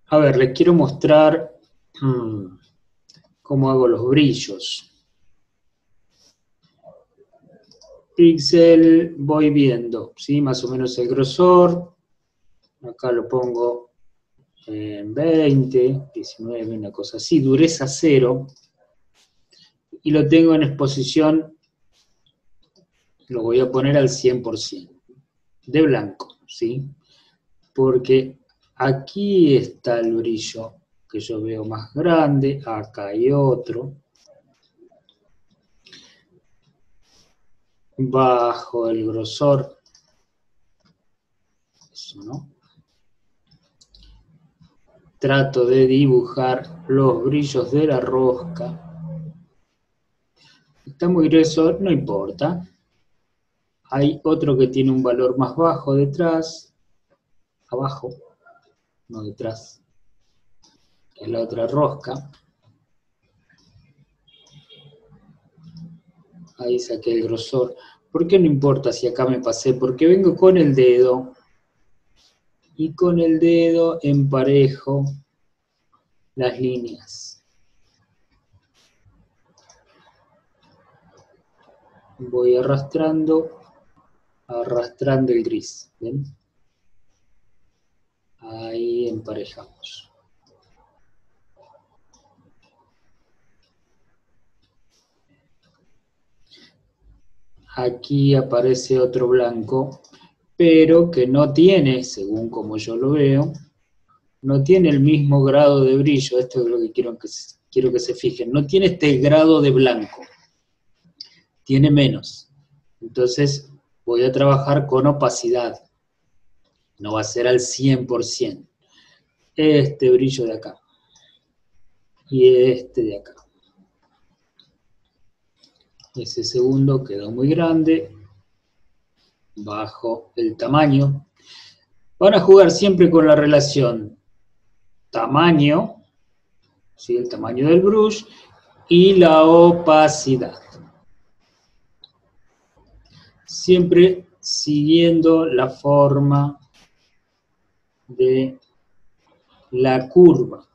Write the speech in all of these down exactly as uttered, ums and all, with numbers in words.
A ver, les quiero mostrar hmm, cómo hago los brillos. Píxel voy viendo, ¿sí? Más o menos el grosor. Acá lo pongo en veinte, diecinueve, una cosa así. Dureza cero. Y lo tengo en exposición, lo voy a poner al cien por ciento. De blanco, ¿sí? Porque aquí está el brillo que yo veo más grande. Acá hay otro. Bajo el grosor. Eso, ¿no? Trato de dibujar los brillos de la rosca. Está muy grueso, no importa. Hay otro que tiene un valor más bajo detrás, abajo, no detrás, que es la otra rosca. Ahí saqué el grosor. ¿Por qué no importa si acá me pasé? Porque vengo con el dedo y con el dedo emparejo las líneas. Voy arrastrando, arrastrando el gris, ¿ven? Ahí emparejamos. Aquí aparece otro blanco, pero que no tiene, según como yo lo veo, no tiene el mismo grado de brillo. Esto es lo que quiero que, quiero que se fijen. No tiene este grado de blanco, tiene menos. Entonces voy a trabajar con opacidad. No va a ser al cien por ciento. Este brillo de acá. Y este de acá. Ese segundo quedó muy grande. Bajo el tamaño. Van a jugar siempre con la relación tamaño, ¿sí? El tamaño del brush, y la opacidad. Siempre siguiendo la forma de la curva.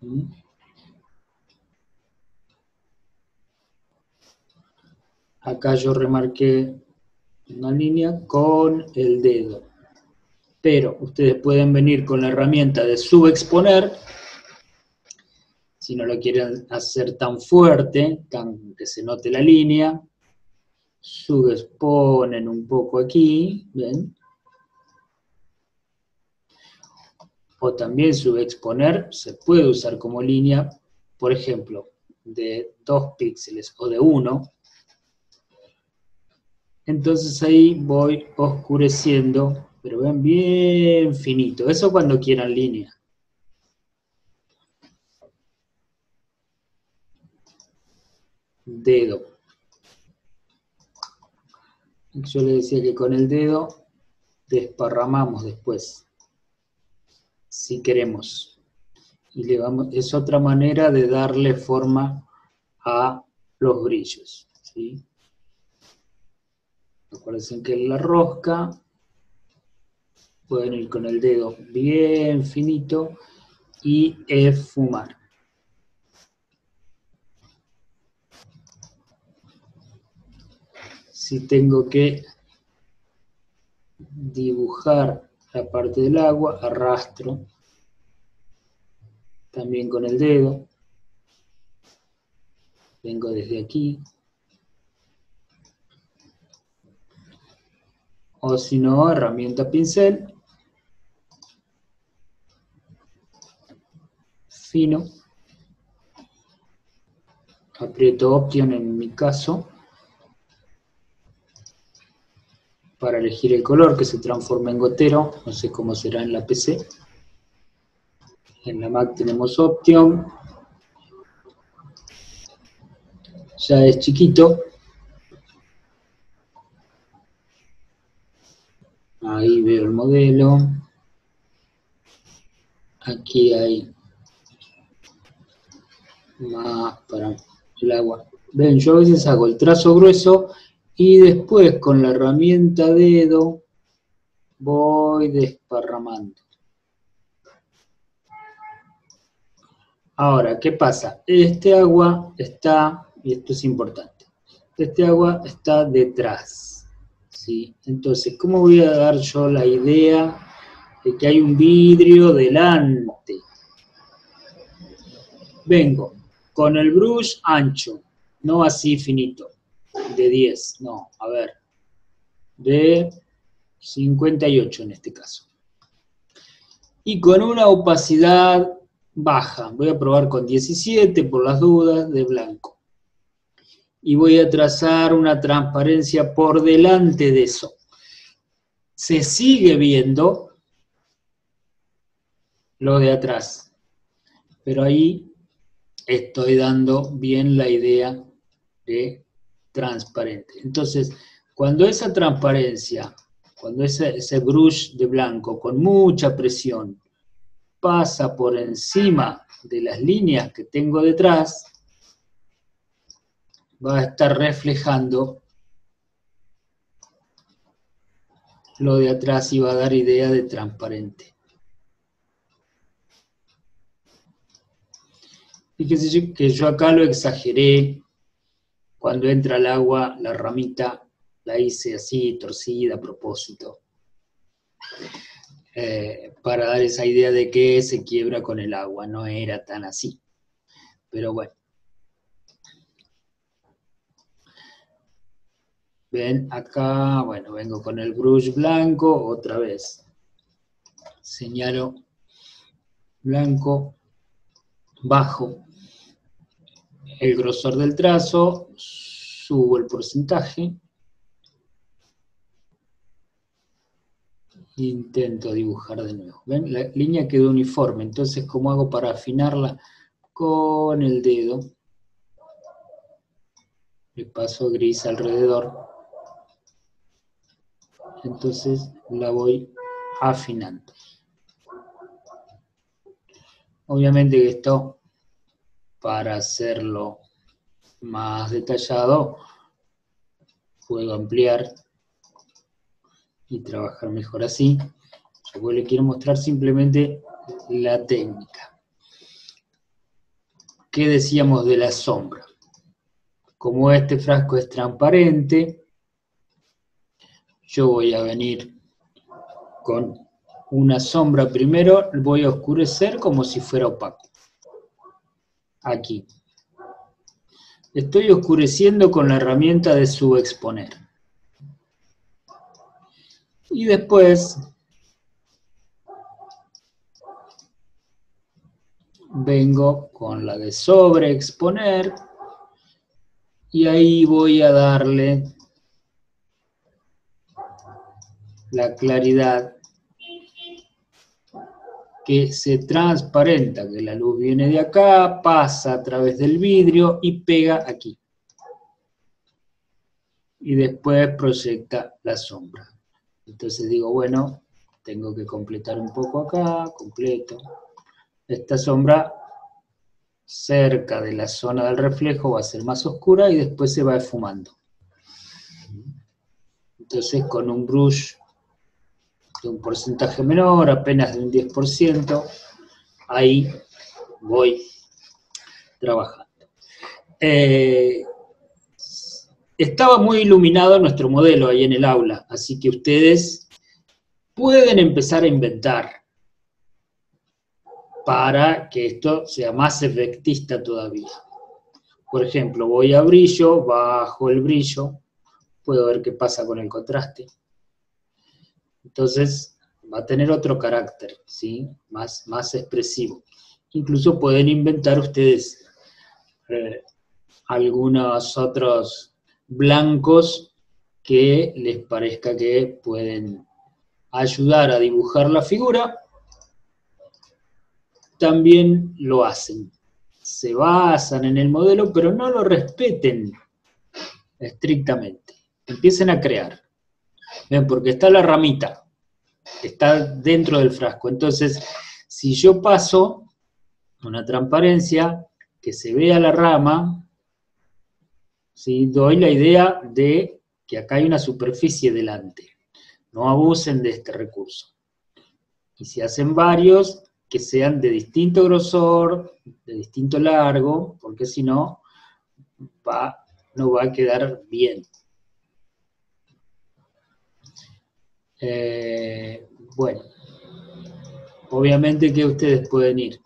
Acá yo remarqué una línea con el dedo. Pero ustedes pueden venir con la herramienta de subexponer, si no lo quieren hacer tan fuerte, tan que se note la línea, subexponen un poco aquí, ¿ven? O también subexponer se puede usar como línea, por ejemplo, de dos píxeles o de uno. Entonces ahí voy oscureciendo, pero ven bien finito. Eso cuando quieran línea. Dedo. Yo le decía que con el dedo desparramamos después, si queremos. Y le vamos, es otra manera de darle forma a los brillos, ¿sí? Acuérdense que en la rosca pueden ir con el dedo bien finito y esfumar. Si tengo que dibujar la parte del agua, arrastro también con el dedo. Vengo desde aquí. O si no, herramienta pincel. Fino. Aprieto Option en mi caso. Para elegir el color que se transforma en gotero. No sé cómo será en la P C. En la Mac tenemos Option. Ya es chiquito. Ahí veo el modelo. Aquí hay más para el agua. Ven, yo a veces hago el trazo grueso y después con la herramienta dedo voy desparramando. Ahora, ¿qué pasa? Este agua está, y esto es importante, este agua está detrás, ¿sí? Entonces, ¿cómo voy a dar yo la idea de que hay un vidrio delante? Vengo con el brush ancho, no así finito, de diez, no, a ver, de cincuenta y ocho en este caso. Y con una opacidad baja, voy a probar con diecisiete por las dudas, de blanco. Y voy a trazar una transparencia por delante de eso. Se sigue viendo lo de atrás, pero ahí estoy dando bien la idea de transparente. Entonces, cuando esa transparencia, cuando ese, ese brush de blanco con mucha presión pasa por encima de las líneas que tengo detrás, va a estar reflejando lo de atrás y va a dar idea de transparente. Fíjense que yo acá lo exageré. Cuando entra el agua, la ramita la hice así, torcida a propósito, eh, para dar esa idea de que se quiebra con el agua. No era tan así, pero bueno. Ven acá, bueno, vengo con el brush blanco, otra vez. Señalo blanco, bajo el grosor del trazo, subo el porcentaje, intento dibujar de nuevo. ¿Ven? La línea quedó uniforme, entonces ¿cómo hago para afinarla? Con el dedo, le paso gris alrededor, entonces la voy afinando. Obviamente que esto, para hacerlo más detallado, puedo ampliar y trabajar mejor así. Yo le quiero mostrar simplemente la técnica. ¿Qué decíamos de la sombra? Como este frasco es transparente, yo voy a venir con una sombra primero, voy a oscurecer como si fuera opaco. Aquí. Estoy oscureciendo con la herramienta de subexponer. Y después vengo con la de sobreexponer y ahí voy a darle la claridad que se transparenta, que la luz viene de acá, pasa a través del vidrio y pega aquí. Y después proyecta la sombra. Entonces digo, bueno, tengo que completar un poco acá, completo. Esta sombra cerca de la zona del reflejo va a ser más oscura y después se va esfumando. Entonces con un brush de un porcentaje menor, apenas de un diez por ciento, ahí voy trabajando. Eh, estaba muy iluminado nuestro modelo ahí en el aula, así que ustedes pueden empezar a inventar para que esto sea más efectista todavía. Por ejemplo, voy a brillo, bajo el brillo, puedo ver qué pasa con el contraste. Entonces va a tener otro carácter, ¿sí? Más, más expresivo. Incluso pueden inventar ustedes eh, algunos otros blancos que les parezca que pueden ayudar a dibujar la figura. También lo hacen. Se basan en el modelo, pero no lo respeten estrictamente. Empiecen a crear. ¿Ven? Porque está la ramita, está dentro del frasco. Entonces, si yo paso una transparencia, que se vea la rama, ¿sí? Doy la idea de que acá hay una superficie delante. No abusen de este recurso. Y si hacen varios, que sean de distinto grosor, de distinto largo, porque si no, va, no va a quedar bien. Eh, bueno, obviamente que ustedes pueden ir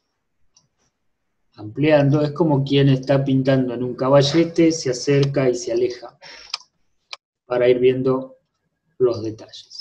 ampliando, es como quien está pintando en un caballete, se acerca y se aleja, para ir viendo los detalles.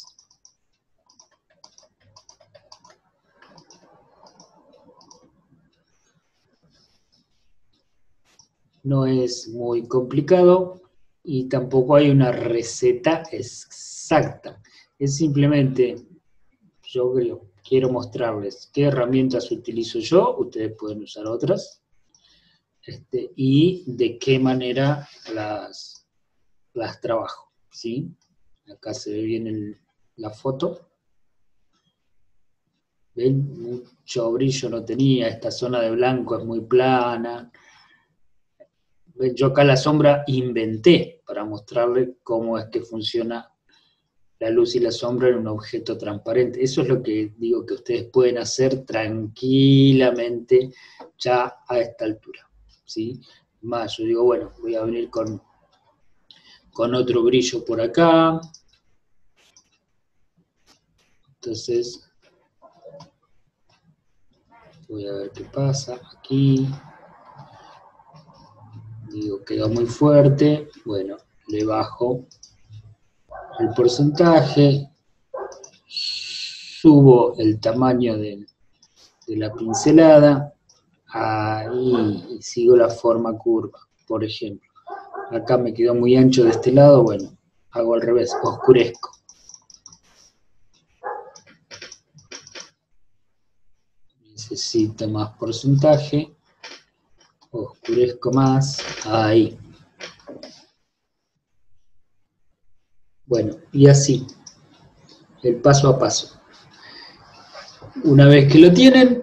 No es muy complicado y tampoco hay una receta exacta. Es simplemente, yo creo, quiero mostrarles qué herramientas utilizo yo, ustedes pueden usar otras, este, y de qué manera las, las trabajo, ¿sí? Acá se ve bien el, la foto. ¿Ven? Mucho brillo no tenía, esta zona de blanco es muy plana. Yo acá la sombra inventé para mostrarle cómo es que funciona la luz y la sombra en un objeto transparente. Eso es lo que digo que ustedes pueden hacer tranquilamente ya a esta altura, ¿sí? Más, yo digo, bueno, voy a venir con, con otro brillo por acá. Entonces, voy a ver qué pasa aquí. Digo, quedó muy fuerte. Bueno, le bajo el porcentaje, subo el tamaño de, de la pincelada, ahí y sigo la forma curva, por ejemplo. Acá me quedó muy ancho de este lado, bueno, hago al revés, oscurezco. Necesito más porcentaje, oscurezco más, ahí. Bueno, y así, el paso a paso. Una vez que lo tienen,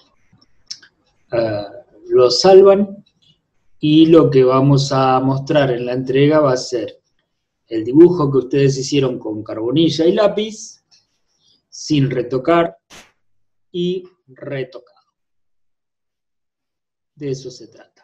uh, lo salvan, y lo que vamos a mostrar en la entrega va a ser el dibujo que ustedes hicieron con carbonilla y lápiz, sin retocar y retocado. De eso se trata.